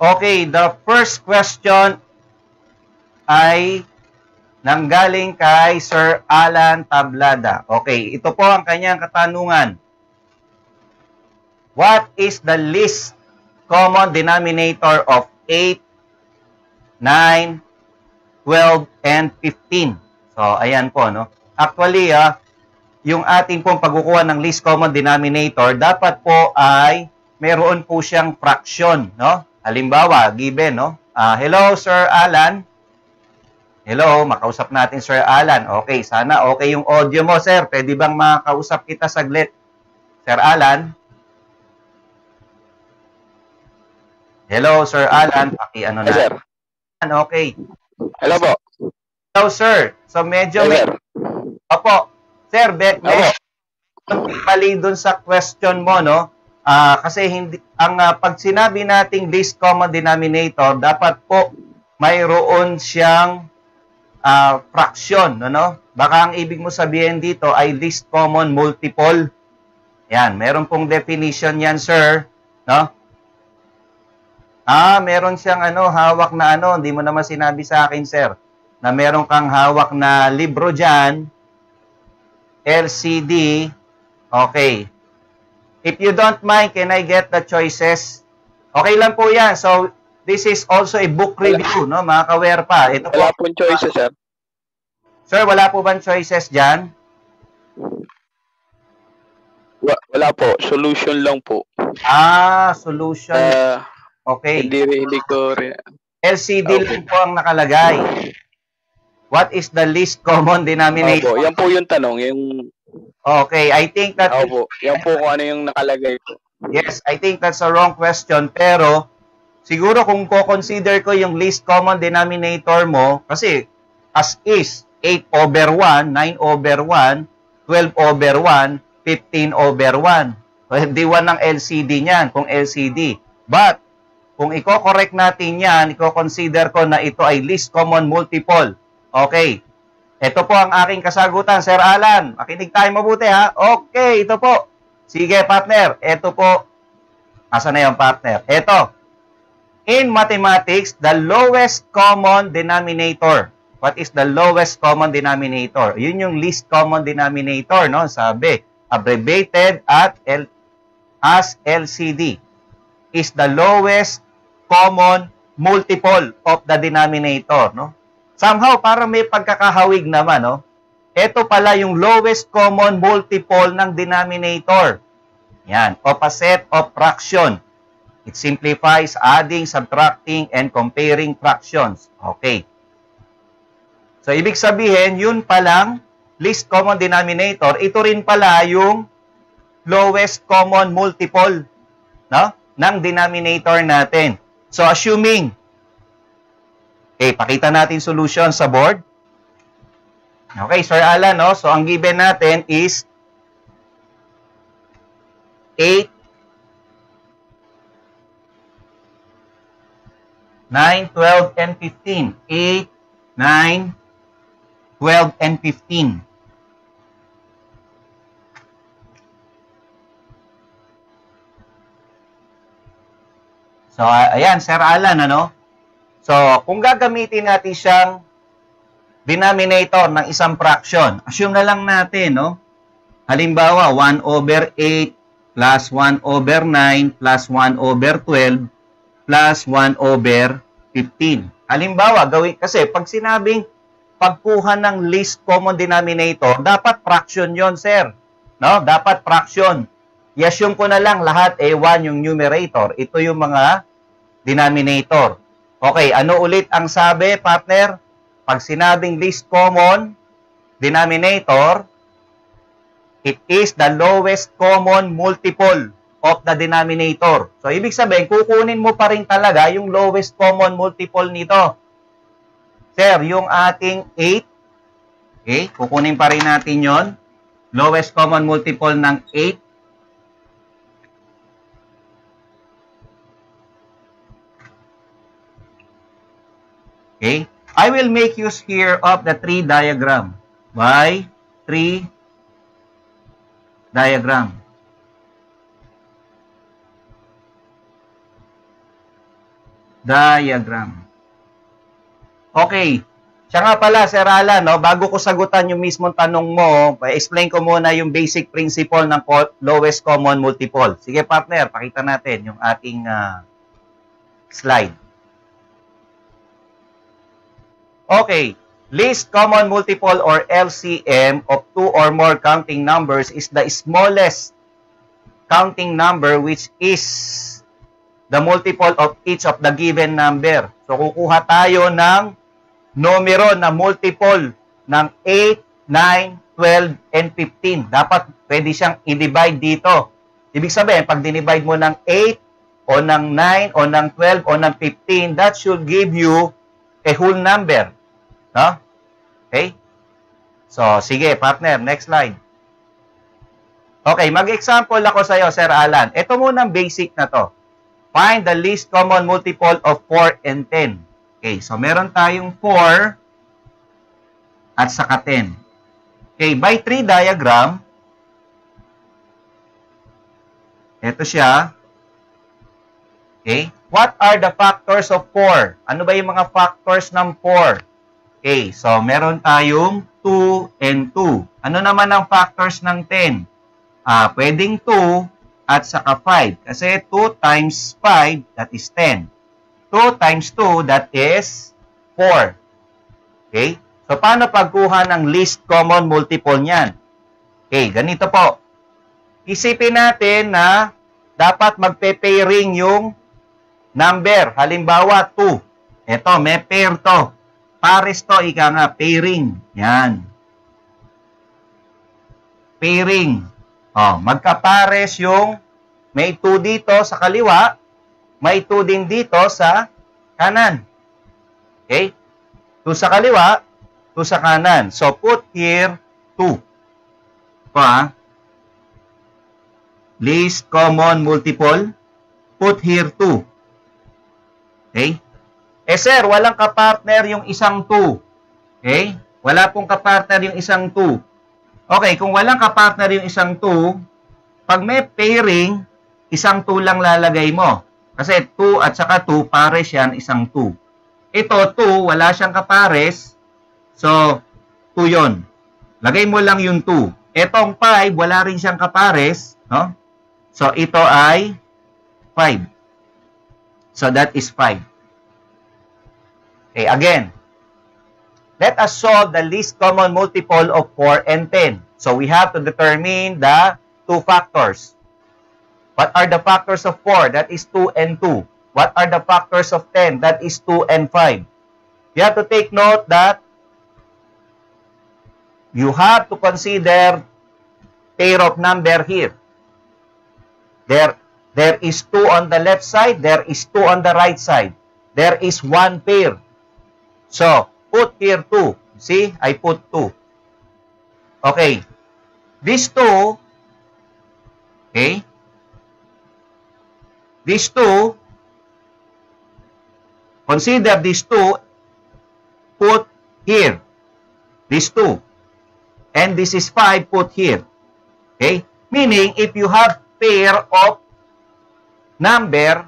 Okay, the first question ay nanggaling kay Sir Alan Tablada. Okay, ito po ang kanyang katanungan. What is the least common denominator of 8, 9, 12, and 15? So, ayan po, no? Actually, yung ating pong pagkukuha ng least common denominator, dapat po ay meron po siyang fraction, no? Halimbawa, given, no? Hello, Sir Alan. Hello, makausap natin Sir Alan. Okay, sana okay yung audio mo, sir. Pwede bang makausap kita saglit? Sir Alan? Hello, Sir Alan. Paki-ano na. Sir. Okay. Hello po. Hello, sir. So, medyo Hey, sir. Opo. Sir, mali dun sa question mo, no? Kasi hindi, pag sinabi nating least common denominator, dapat po mayroon siyang fraction, no? Baka ang ibig mo sabihin dito ay least common multiple. Yan, meron pong definition yan, sir, no? Meron siyang hawak na hindi mo naman sinabi sa akin, sir, na meron kang hawak na libro diyan, LCD. Okay. If you don't mind, can I get the choices? Okay lang po yan. So, this is also a book review, no? Mga ka-aware pa. Ito Wala po, pong choices, sir. Sir, wala po bang choices dyan? Wala po. Solution lang po. Solution. Okay. Hindi ko rin. LCD lang po ang nakalagay. What is the least common denominator? Opo, yan po yung tanong. Okay, I think that... Opo, yan po kung ano yung nakalagay po. Yes, I think that's a wrong question. Pero, siguro kung ko-consider ko yung least common denominator mo, kasi as is, 8 over 1, 9 over 1, 12 over 1, 15 over 1. Pwede 1 ng LCD niyan, kung LCD. But, kung i-correct natin yan, i-consider ko na ito ay least common multiple. Okay. Ito po ang aking kasagutan, Sir Alan. Makinig tayo mabuti, ha? Okay, ito po. Sige, partner. Ito po. Asa na yung partner? Ito. In mathematics, the lowest common denominator. What is the lowest common denominator? Yun yung least common denominator, no? Sabi, abbreviated as LCD is the lowest common multiple of the denominator, no? Somehow, parang may pagkakahawig naman, no? Ito pala yung lowest common multiple ng denominator. Yan, of a set of fraction. It simplifies adding, subtracting, and comparing fractions. Okay. So, ibig sabihin, yun palang least common denominator. Ito rin pala yung lowest common multiple, no? Ng denominator natin. So, assuming, okay, pakita natin solution sa board. Okay, Sir Alan, no? So, ang given natin is 8, 9, 12, and 15. 8, 9, 12, and 15. So, ayan, Sir Alan, ano? So, kung gagamitin natin siyang denominator ng isang fraction, assume na lang natin, no? Halimbawa, 1 over 8 plus 1 over 9 plus 1 over 12 plus 1 over 15. Halimbawa, gawin, kasi pag sinabing pagkuha ng least common denominator, dapat fraction yon, sir. No? Dapat fraction. I-assume ko na lang lahat A1 yung numerator. Ito yung mga denominator. Okay, ano ulit ang sabi, partner? Pag sinabing least common denominator, it is the lowest common multiple of the denominator. So, ibig sabihin, kukunin mo pa rin talaga yung lowest common multiple nito. Sir, yung ating 8, okay, kukunin pa rin natin yon. Lowest common multiple ng 8. Okay, I will make use here of the tree diagram. By tree diagram. diagram. Okay. Siya nga pala, Sir Alan, no, bago ko sagutan yung mismong tanong mo, explain ko muna yung basic principle ng lowest common multiple. Sige, partner, pakita natin yung ating slide. Okay. Least common multiple or LCM of two or more counting numbers is the smallest counting number which is the multiple of each of the given number. So, kukuha tayo ng numero na multiple ng 8, 9, 12, and 15. Dapat pwede siyang i-divide dito. Ibig sabihin, pag dinivide mo ng 8, o ng 9, o ng 12, o ng 15, that should give you a whole number. No? Okay? So, sige, partner, next slide. Okay, mag-example ako sa iyo, Sir Alan. Ito muna ang basic na to. Find the least common multiple of 4 and 10. Okay, so meron tayong 4 at saka 10. Okay, by tree diagram, ito siya. Okay, what are the factors of 4? Ano ba yung mga factors ng 4? Okay, so meron tayong 2 and 2. Ano naman ang factors ng 10? Pwedeng 2 at saka 5. Kasi 2 times 5, that is 10. 2 times 2, that is 4. Okay? So, paano pagkuha ng least common multiple niyan? Okay, ganito po. Isipin natin na dapat magpe-pairing yung number. Halimbawa, 2. Ito, may pair to. Pares to, ika nga, pairing. Yan. Pairing. Magkapares yung may 2 dito sa kaliwa, may 2 din dito sa kanan. Okay? 2 sa kaliwa, 2 sa kanan. So, put here 2. Ito least common multiple. Put here 2. Okay? Sir, walang kapartner yung isang 2. Okay? Wala pong kapartner yung isang 2. Okay, kung walang kapartner yung isang 2, pag may pairing, isang 2 lang lalagay mo. Kasi 2 at saka 2, pares yan, isang 2. Ito, 2, wala siyang kapares. So, 2 yon. Lagay mo lang yung 2. Itong 5, wala rin siyang kapares. No? So, ito ay 5. So, that is 5. Okay, again. Let us solve the least common multiple of 4 and 10. So, we have to determine the two factors. What are the factors of 4? That is 2 and 2. What are the factors of 10? That is 2 and 5. You have to take note that you have to consider pair of number here. There is 2 on the left side. There is 2 on the right side. There is 1 pair. So, put here 2. See, I put 2. Okay. These 2, okay, these 2, consider these 2, put here. These 2. And this is 5, put here. Okay? Meaning, if you have pair of number,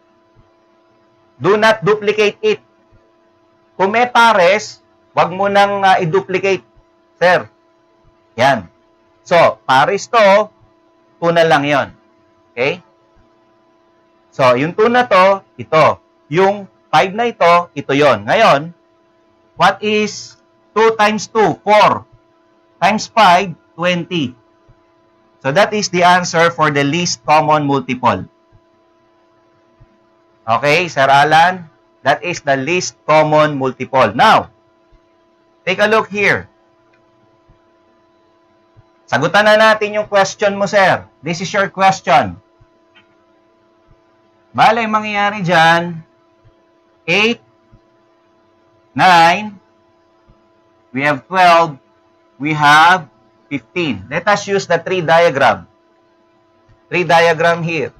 do not duplicate it. Kung may pares, wag mo nang i-duplicate. Sir. Yan. So, pares to, 2 na lang yon. Okay? So, yung 2 na to, ito. Yung 5 na ito yon. Ngayon, what is 2 times 2? 4. Times 5, 20. So, that is the answer for the least common multiple. Okay, Sir Alan? That is the least common multiple. Now, take a look here. Sagutan na natin yung question mo, sir. This is your question. Bale, mangyayari dyan, 8, 9, we have 12, we have 15. Let us use the tree diagram. Tree diagram here.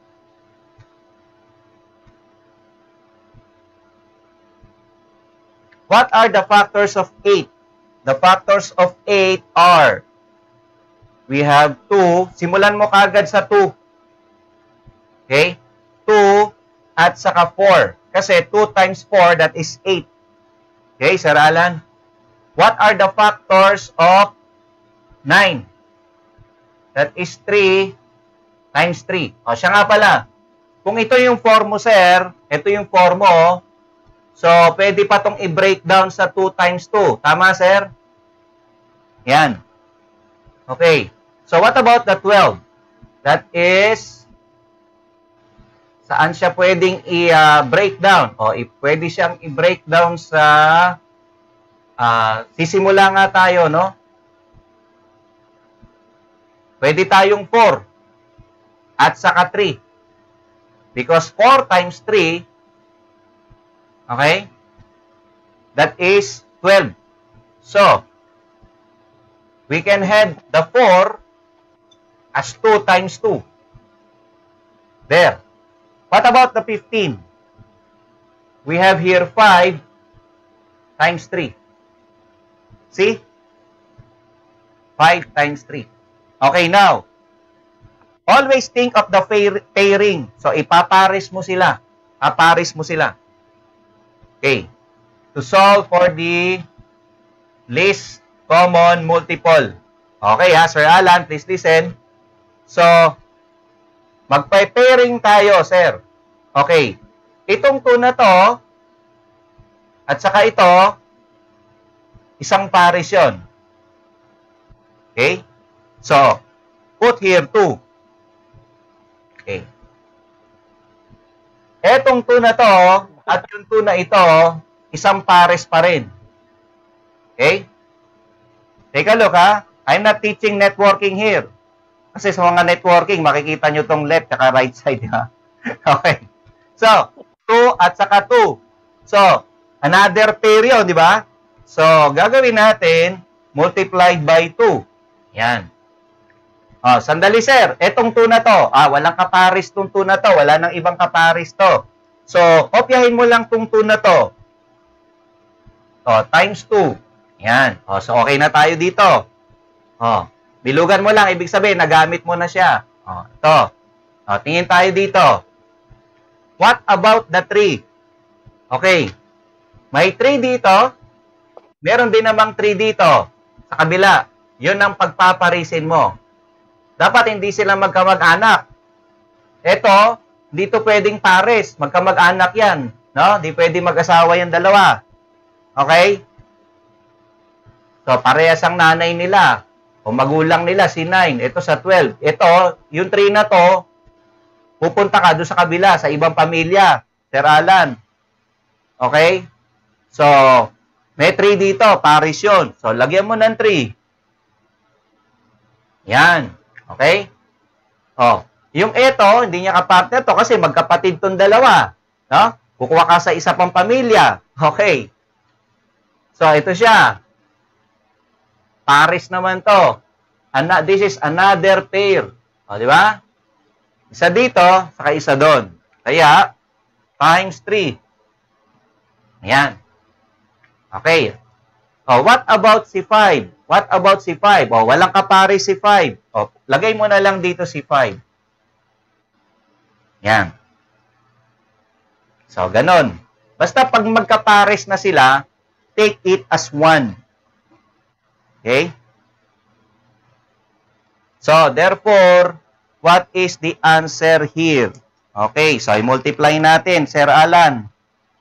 What are the factors of 8? The factors of 8 are, we have 2. Simulan mo kagad sa 2. Okay? 2 at saka 4. Kasi 2 times 4, that is 8. Okay, Sir Alan? What are the factors of 9? That is 3 times 3. O, siya nga pala. Kung ito yung form mo, sir, ito yung form mo, so, pwede pa itong i-breakdown sa 2 times 2. Tama, sir? Yan. Okay. So, what about the 12? That is, saan siya pwedeng i-breakdown? O, pwede siyang i-breakdown sa, sisimula nga tayo, no? Pwede tayong 4 at saka 3. Because 4 times 3, okay, that is 12. So, we can have the 4 as 2 times 2. There. What about the 15? We have here 5 times 3. See? 5 times 3. Okay, now, always think of the pairing. So, ipapares mo sila. Papares mo sila. Okay. To solve for the least common multiple. Okay, ha, Sir Alan, please listen. So, magpa-pairing tayo, sir. Okay. Itong 2 na to, at saka ito, isang pares yun. Okay? So, put here 2. Okay. Etong 2 na to, at yung 2 na ito, isang pares pa rin. Okay? Take a look, ha? I'm not teaching networking here. Kasi sa mga networking, makikita nyo tong left at right side, ha? Okay. So, 2 at saka 2. So, another pair yun, di ba? So, gagawin natin, multiplied by 2. Yan. Oh, sandali, sir. Etong 2 na to. Walang kaparis tong 2 na to. Wala nang ibang kaparis to. So, kopyahin mo lang tong 2 na to. Oh, times 2. Yan. Oh, so, okay na tayo dito. Oh, bilugan mo lang. Ibig sabihin, nagamit mo na siya. Oh, ito. Oh, tingin tayo dito. What about the 3? Okay. May 3 dito. Meron din namang 3 dito. Sa kabila. Yun ang pagpaparisin mo. Dapat hindi sila magkamag-anak. Ito, dito pwedeng pares. Magkamag-anak yan. No? Di pwedeng mag-asawa yung dalawa. Okay? So, parehas ang nanay nila. O magulang nila, si 9. Ito sa 12. Ito, yung 3 na to, pupunta ka doon sa kabila, sa ibang pamilya. Sir Alan. Okay? So, may 3 dito. Pares yun. So, lagyan mo ng 3. Yan. Okay? Oh, yung ito, hindi niya kapartner to kasi magkapatid tong dalawa. No? Kukuha ka sa isa pang pamilya. Okay. So, ito siya. Pares naman to. This is another pair. O, di ba? Isa dito, saka isa doon. Kaya, times 3. Ayan. Okay. Oh, what about si 5? What about si 5? Oh, walang kapares si 5. Oh, lagay mo na lang dito si 5. Yan. So, ganun. Basta pag magkapares na sila, take it as 1. Okay? So, therefore, what is the answer here? Okay, so i-multiply natin, Sir Alan.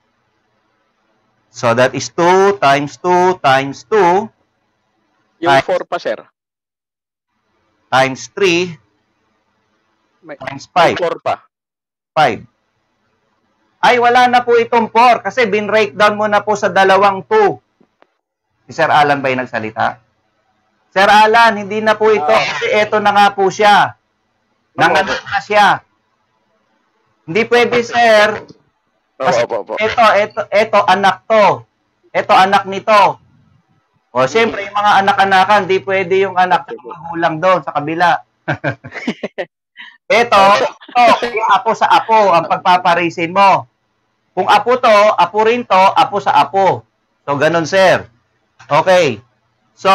So, that is 2 times 2 times 2. Yung 4 pa, sir. Times 3 times 5. 4 pa. 5. Ay, wala na po itong 4 kasi bin-breakdown mo na po sa dalawang 2. Si Sir Alan ba yung nagsalita? Sir Alan, hindi na po ito kasi ito na nga po siya. Nanganak na siya. Hindi pwede, sir. Kasi ito, anak to. Ito, anak nito. O, siyempre, yung mga anak-anakan, di pwede yung anak ng magulang doon sa kabila. Ito, yung apo sa apo, ang pagpaparisin mo. Kung apo to, apo rin to, apo sa apo. So, ganun, sir. Okay. So,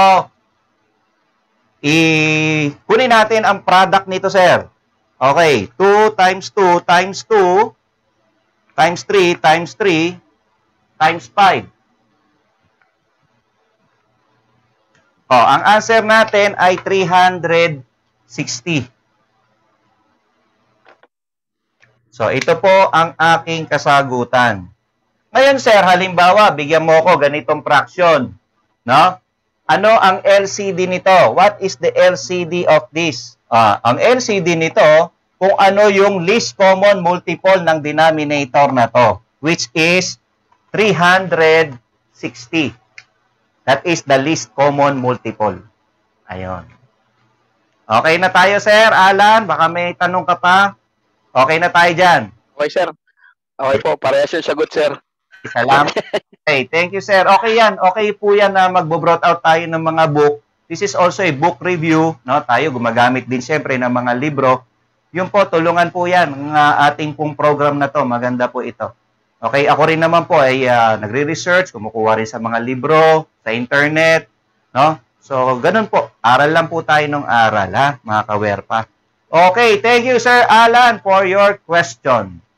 kunin natin ang product nito, sir. Okay. 2 times 2 times 2. times 3 times 3 times 5. Ang answer natin ay 360. So, ito po ang aking kasagutan. Ngayon, sir, halimbawa, bigyan mo ko ganitong fraction. No? Ano ang LCD nito? What is the LCD of this? Ang LCD nito, kung ano yung least common multiple ng denominator na to, which is 360. That is the least common multiple. Ayun. Okay na tayo, sir. Alan, baka may tanong ka pa. Okay na tayo dyan. Okay, sir. Okay po, parehas yung sagot, sir. Salamat. Okay, thank you, sir. Okay yan. Okay po yan na magbo-brought out tayo ng mga book. This is also a book review. No? Tayo gumagamit din siyempre ng mga libro. Yung po, tulungan po yan ng ating pong program na to. Maganda po ito. Okay, ako rin naman po ay nagre-research, kumukuha rin sa mga libro, sa internet, no? So, ganun po. Aral lang po tayo ng aral, ha, mga kawerpa. Okay, thank you, Sir Alan, for your question.